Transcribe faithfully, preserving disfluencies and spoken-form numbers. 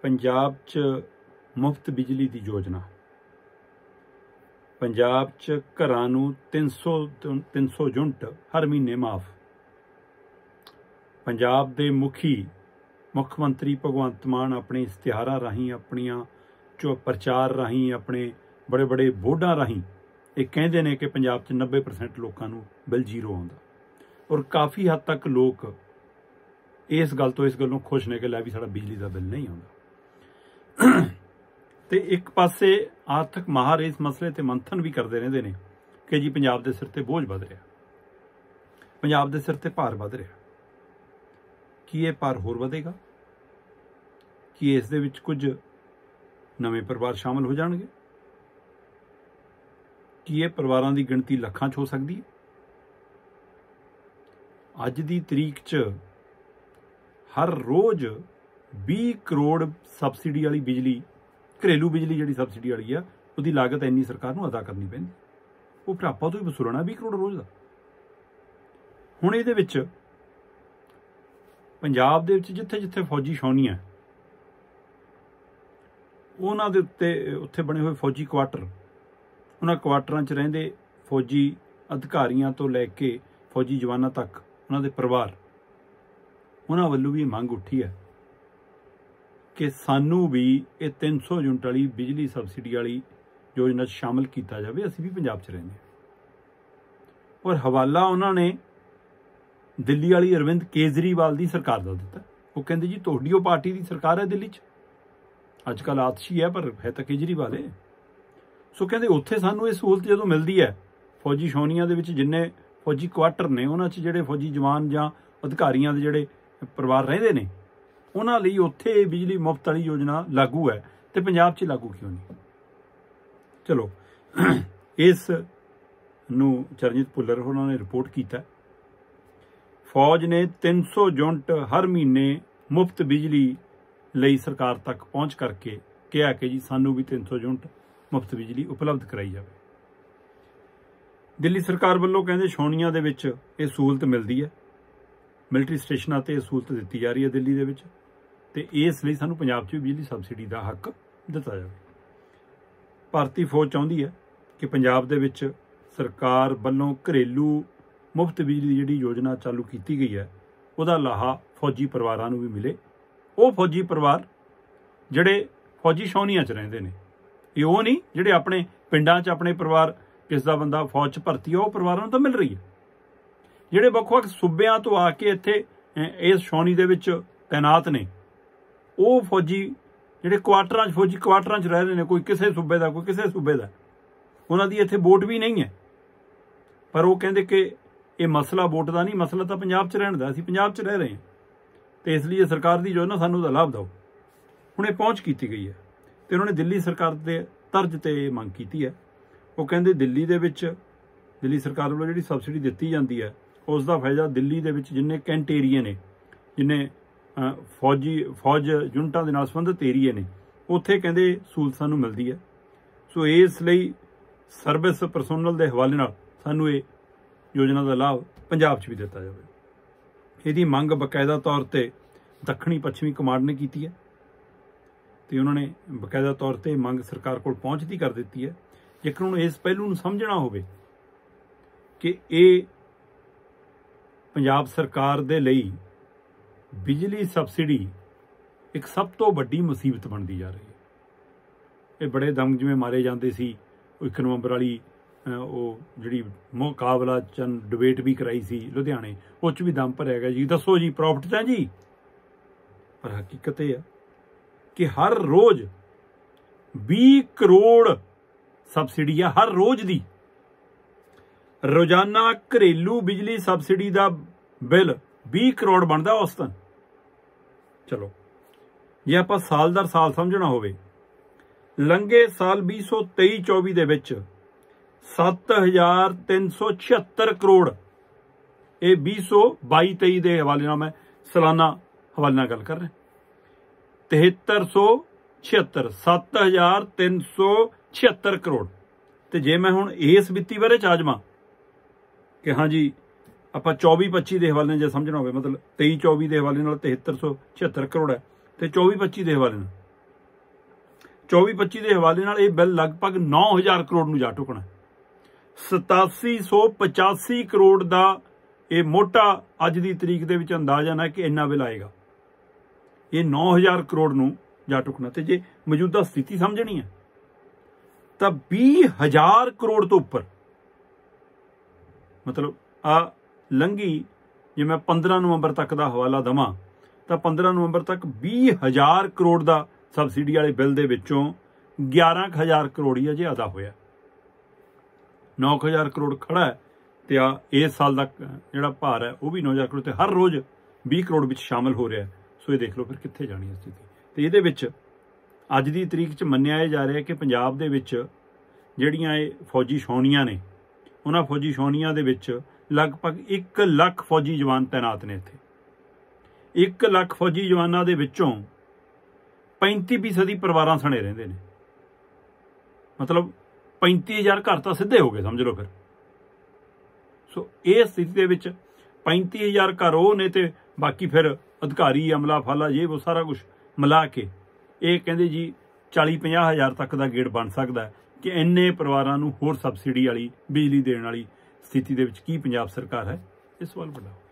पंजाब च मुफ्त बिजली की योजना, पंजाब च घरां नूं तीन सौ तीन सौ यूनिट हर महीने माफ। पंजाब दे मुखी मुख मंत्री भगवंत मान अपने इश्तिहारां राहीं, अपनियां चो प्रचार राहीं, अपने बड़े बड़े बोर्डां राहीं ये कहते हैं कि पंजाब च नब्बे परसेंट लोगों नूं बिल जीरो आउंदा, और काफ़ी हद तक लोग इस गल तो इस गलों खुश ने कि लै भी साडा बिजली का बिल नहीं आउंदा। तो एक पासे आर्थिक माहर इस मसले ते मंथन भी करते रहते हैं कि जी पंजाब के सिर ते बोझ वध रहा, पंजाब के सिर ते भार वध रहा। की ये भार होर वधेगा? कि इस दे विच कुछ नवें परिवार शामिल हो जाणगे? कि ये परिवारां दी गिणती लखां च हो सकदी है? अज दी तरीक च हर रोज़ बीस करोड़ सबसिडी वाली बिजली, घरेलू बिजली जिहड़ी सबसिडी वाली आ, उहदी लागत इन्नी सरकार नूं अदा करनी पैंदी, वो फिर आपां तों ही वसूलना बीस करोड़ रोज़ दा। हुण इहदे विच पंजाब दे विच जिथे जिथे फौजी छाउणियां उन्हां दे उत्ते उत्थे बने हुए फौजी क्वार्टर, उन्हां क्वार्टरां च रहिंदे फौजी अधिकारियों तो लैके फौजी जवानों तक उन्हां दे परिवार, उन्हां वल्लों भी मंग उठी है कि सानू भी ये तीन सौ यूनिट वाली बिजली सबसिडी वाली योजना शामिल किया जाए, असीं भी पंजाब च रहिंदे। और हवाला उन्होंने दिल्ली वाली अरविंद केजरीवाल की सरकार का दिता। वो कहते जी तुहाडी ओ पार्टी की सरकार है दिल्ली च, अजकल आतशी है पर है तो केजरीवाल है। सो कहते उत्थे सानू ये सहूलत जो मिलती है, फौजी छाउणियां दे विच जिन्ने फौजी क्वार्टर ने उन्हां च जिहड़े फौजी जवान जां अधिकारियों के जिहड़े परिवार रहिंदे ने उन्हां लई उत्थे बिजली मुफ्त वाली योजना लागू है, तो पंजाब च लागू क्यों नहीं? चलो इस नूं चरणजीत भुल्लर होरां ने रिपोर्ट किया, फौज ने तीन सौ यूनिट हर महीने मुफ्त बिजली लई सरकार तक पहुँच करके कहा कि जी सानू भी तीन सौ यूनिट मुफ्त बिजली उपलब्ध कराई जाए। दिल्ली सरकार वालों कहते छाउणियां दे विच ये सहूलत मिलती है, मिलिट्री स्टेशनां ते सहूलत दी जा रही है दिल्ली दे विच, ते इस लई सानू पंजाब च भी बिजली सबसिडी का हक दिता जाए। भारतीय फौज चाहुंदी है कि पंजाब दे विच सरकार वालों घरेलू मुफ्त बिजली की जिहड़ी योजना चालू की गई है उहदा लाहा फौजी परिवारां नूं भी मिले। वो फौजी परिवार जिहड़े फौजी छाउणियां च रहिंदे ने, ये वो नहीं जिहड़े अपने पिंडां च अपने परिवार किस दा बंदा फौज च भर्ती है, वो परिवारां नूं तां मिल रही है। जिहड़े ਵੱਖ-ਵੱਖ सूबियां तो आके इत्थे इस छाउणी दे विच तैनात ने, वो फौजी जिहड़े क्वार्टरां च फौजी क्वार्टरां च रह रहे हैं, कोई किसी सूबे का कोई किसी सूबे का, उन्हां दी इत्थे वोट भी नहीं है, पर वो कहंदे कि ये मसला वोट का नहीं, मसला तो पंजाब च रहण दा, असीं पंजाब च रह रहे हैं, तो इसलिए सरकार की योजना सानू दा लाभ दो। हुणे पहुँच की गई है, तो उन्होंने दिल्ली सरकार के तर्ज ते मंग की है। वो कहते दिल्ली दे विच दिल्ली सरकार वालों जिहड़ी सबसिडी दित्ती जाती है उसका फायदा दिल्ली दे विच जिन्ने कैंट एरिए ने, जिन्ने फौजी फौज यूनिटां दे नाल संबंधित एरिए ने, उत्थे कहते सहूलत सानू मिलती है। सो इसलिए सर्विस परसोनल के हवाले नाल सानू ये योजना का लाभ पंजाब च भी दिता जाए। यदी मंग बकायदा तौर पर दक्षिणी पश्चिमी कमांड ने की है, तो उन्होंने बकायदा तौर पर मंग सरकार को पहुँचती कर दी है। लेकिन हुण इस पहलू नूं समझना होवे कि ये पंजाब सरकार दे लई बिजली सबसिडी एक सब तो वड्डी मुसीबत बनती जा रही है। ये बड़े दम जिवें मारे जाते सी, एक नवंबर वाली वो जिहड़ी मुकाबला चंद डिबेट भी कराई सी लुधियाने, उस भी दम भरिया गया जी दसो जी प्रॉफिट है जी, पर हकीकत यह है कि हर रोज़ बीस करोड़ सबसिडी है, हर रोज़ दी रोजाना घरेलू बिजली सबसिडी का बिल बीस करोड़ बनता औसतन। चलो जे आप साल दर साल समझना होवे, लंघे साल भी सौ तेई चौबी दे विच सत्त हज़ार तीन सौ छिहत्तर करोड़, ये भी सौ बाई तेई के हवाले नाल मैं सालाना हवाले नाल गल कर रहा, तिहत्तर सौ छिहत्तर सत्त हज़ार तीन सौ छिहत्तर करोड़। तो जे मैं हुण इस वित्ती बारे च आ जावां कि हाँ जी आप चौबी पच्ची के हवाले जो समझना हो, मतलब तेई चौबी के हवाले नाल तिहत्तर सौ छिहत्तर करोड़ है, तो चौबी पच्ची के हवाले नाल चौबी पच्ची के हवाले नाल ये बिल लगभग नौ हज़ार करोड़ नूं जा टुकना। सतासी सौ पचासी करोड़ का ये मोटा अज की तरीक दे विच अंदाजा है कि इन्ना बिल आएगा। ये नौ हज़ार करोड़ नूं जा टुकना। तो जे मौजूदा स्थिति समझनी है तो बीस हज़ार करोड़ तो उपर, मतलब आ लंघी जे मैं पंद्रह नवंबर तक का हवाला देवां तो पंद्रह नवंबर तक बीस हज़ार करोड़ का सबसिडी वाले बिल दे विचों ग्यारह हज़ार करोड़ ही अजे अदा होया। नौ हज़ार करोड़ खड़ा है तो आ इस साल का जिहड़ा भार है वह भी नौ हज़ार करोड़, तो हर रोज़ बीस करोड़ विच शामिल हो रहा है। सो ये देख लो फिर कित्थे जानी है स्थिति। तो ये विच अज की तरीक च मन्निया जा रहा है कि पंजाब दे विच जिहड़ियां ये फौजी छाउणियां ने उन्हां फौजी छाउणियां दे विच लगभग एक लख फौजी जवान तैनात ने। इत्थे एक लख फौजी जवानों के विचों पैंती फीसदी परिवारां सणे रहिंदे ने, मतलब पैंती हज़ार घर तो सीधे हो गए समझ लो फिर। सो इस स्थिति दे विच पैंती हज़ार घर वो ने ते बाकी फिर अधिकारी अमला फाला ये वो सारा कुछ मिला के ये कहते जी चाली पचास हज़ार तक का गेड़ बन सकता है कि इन्ने परिवारां नूं होर सबसिडी वाली बिजली देने वाली स्थिति दे विच की पंजाब सरकार है। इस सवाल बड़ा